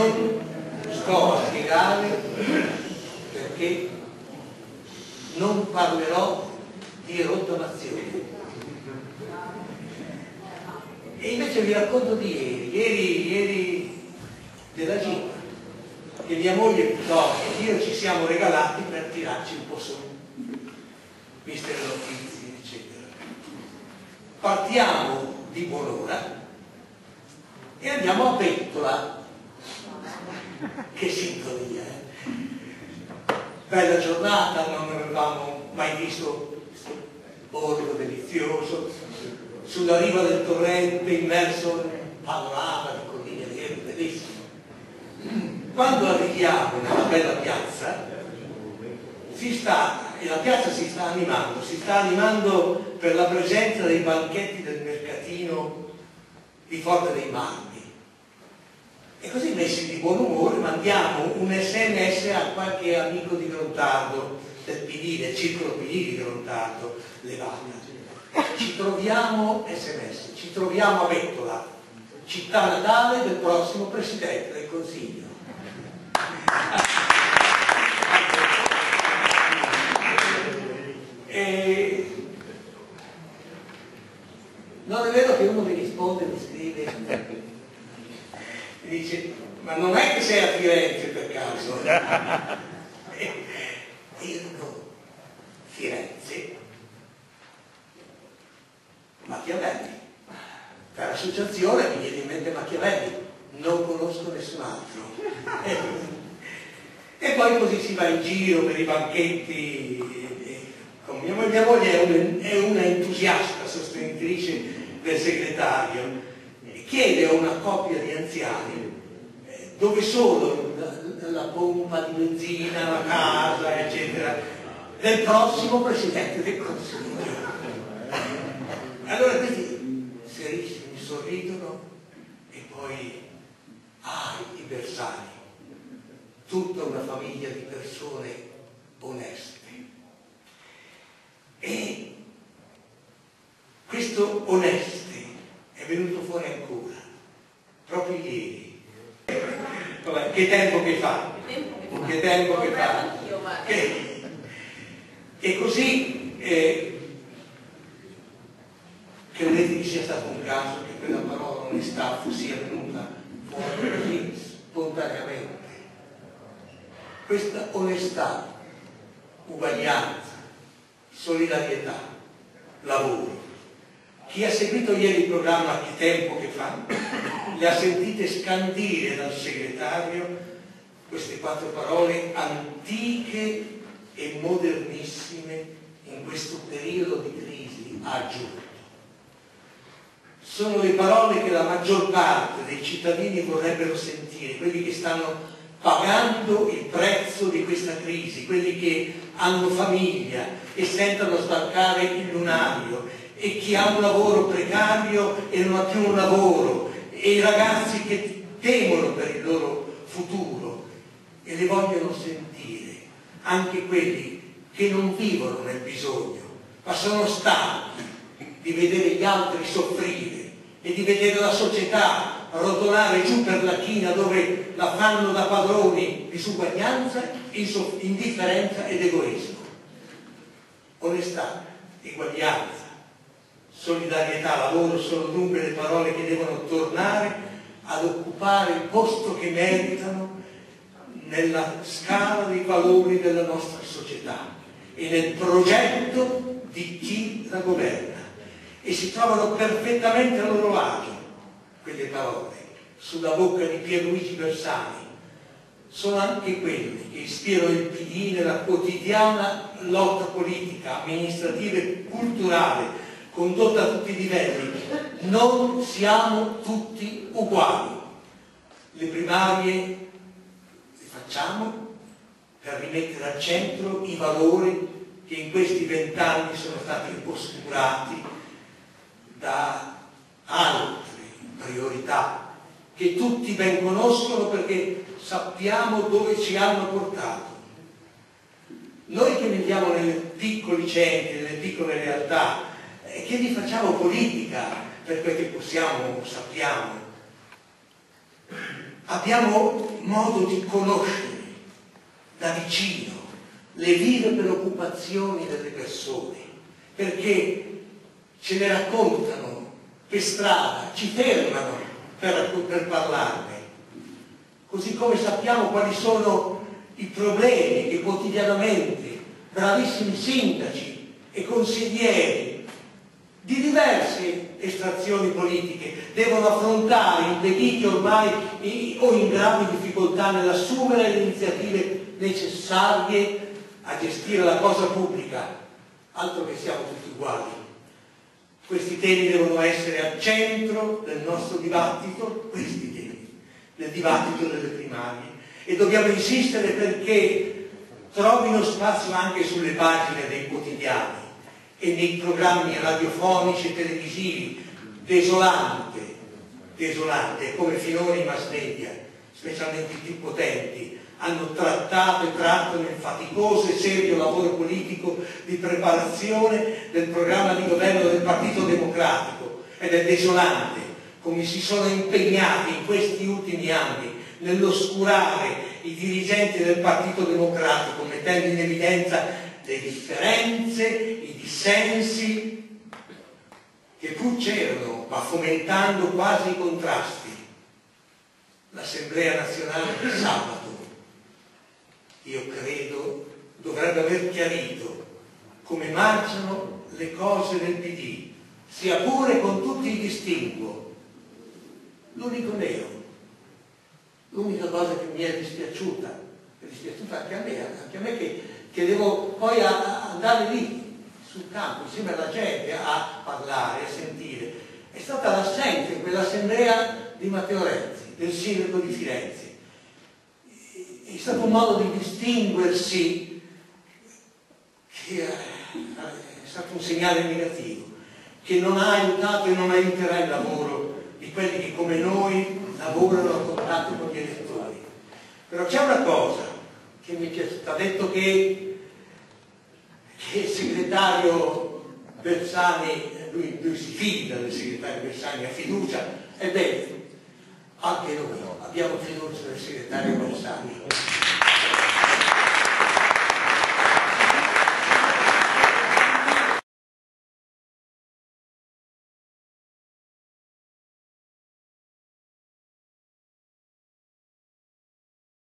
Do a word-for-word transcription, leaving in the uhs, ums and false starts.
non sto a spiegare perché non parlerò di rottamazione. E invece vi racconto di ieri, ieri, ieri della Gita, che mia moglie no, e io ci siamo regalati per tirarci un po' su, viste le notizie, eccetera. Partiamo di buon'ora e andiamo a Bettola. Che sintonia, eh? Bella giornata, non avevamo mai visto questo borgo delizioso, sulla riva del torrente, immerso nel panorama di colline nere, bellissimo. Quando arriviamo nella bella piazza, si sta, e la piazza si sta animando, si sta animando per la presenza dei banchetti del mercatino di Forte dei Marmi. E così, messi di buon umore, mandiamo un sms a qualche amico di Grontardo, del P D, del circolo P D di Grontardo, Levata. Ci troviamo, sms, ci troviamo a Bettola, città natale del prossimo Presidente del Consiglio. E non è vero che uno mi risponde, mi scrive, mi dice, ma non è che sei a Firenze per caso? E io dico, Firenze? Machiavelli. Per associazione mi viene in mente Machiavelli, non conosco nessun altro. E poi così si va in giro per i banchetti. Con mia, mia moglie è, un, è una entusiasta sostenitrice del segretario, chiede a una coppia di anziani dove sono la, la pompa di benzina, la casa, eccetera, del prossimo Presidente del Consiglio. Allora questi serissimi sorridono e poi, ah, i bersani, tutta una famiglia di persone oneste. E questo oneste è venuto fuori ancora, proprio ieri. Vabbè, che tempo che fa, che tempo che fa. E, e così, eh, credete che sia stato un caso che quella parola onestà sia venuta fuori così spontaneamente. Questa onestà, uguaglianza, solidarietà, lavoro. Chi ha seguito ieri il programma Che tempo che fa, le ha sentite scandire dal segretario queste quattro parole antiche e modernissime in questo periodo di crisi, ha aggiunto. Sono le parole che la maggior parte dei cittadini vorrebbero sentire, quelli che stanno pagando il prezzo di questa crisi, quelli che hanno famiglia e sentono sbarcare il lunario, e chi ha un lavoro precario e non ha più un lavoro, e i ragazzi che temono per il loro futuro e le vogliono sentire, anche quelli che non vivono nel bisogno, ma sono stanchi di vedere gli altri soffrire e di vedere la società rotolare giù per la china dove la fanno da padroni disuguaglianza, indifferenza ed egoismo. Onestà, eguaglianza, solidarietà, lavoro sono dunque le parole che devono tornare ad occupare il posto che meritano nella scala dei valori della nostra società e nel progetto di chi la governa. E si trovano perfettamente a loro agio quelle parole sulla bocca di Pierluigi Bersani. Sono anche quelle che ispirano il P D nella quotidiana lotta politica, amministrativa e culturale condotta a tutti i livelli. Non siamo tutti uguali. Le primarie le facciamo per rimettere al centro i valori che in questi vent'anni sono stati oscurati da altre priorità che tutti ben conoscono perché sappiamo dove ci hanno portato. Noi che viviamo nei piccoli centri, nelle piccole realtà, e che vi facciamo politica per quel che possiamo, sappiamo, abbiamo modo di conoscere da vicino le vive preoccupazioni delle persone, perché ce le raccontano per strada, ci fermano per, per parlarne, così come sappiamo quali sono i problemi che quotidianamente bravissimi sindaci e consiglieri di diverse estrazioni politiche devono affrontare, impediti ormai o in gravi difficoltà nell'assumere le iniziative necessarie a gestire la cosa pubblica. Altro che siamo tutti uguali. Questi temi devono essere al centro del nostro dibattito, questi temi, del dibattito delle primarie, e dobbiamo insistere perché trovino spazio anche sulle pagine dei quotidiani e nei programmi radiofonici e televisivi. Desolante, desolante, come finora i mass media, specialmente i più potenti, hanno trattato e trattano il faticoso e serio lavoro politico di preparazione del programma di governo del Partito Democratico, ed è desolante come si sono impegnati in questi ultimi anni nell'oscurare i dirigenti del Partito Democratico, mettendo in evidenza le differenze, i dissensi che pur c'erano, ma fomentando quasi i contrasti. L'Assemblea nazionale di sabato, io credo, dovrebbe aver chiarito come marciano le cose del P D, sia pure con tutti i distinguo. L'unico nero, l'unica cosa che mi è dispiaciuta, è dispiaciuta anche a me, anche a me che, che devo poi a, a andare lì sul campo insieme alla gente a parlare, a sentire, è stata l'assenza in quell'assemblea di Matteo Renzi, del sindaco di Firenze. È stato un modo di distinguersi che è stato un segnale negativo, che non ha aiutato e non aiuterà il lavoro di quelli che come noi lavorano a contatto con gli elettori. Però c'è una cosa che mi è piaciuta, ha detto che che il segretario Bersani, lui, lui si fida del segretario Bersani, ha fiducia, ebbene, anche noi abbiamo fiducia del segretario Bersani.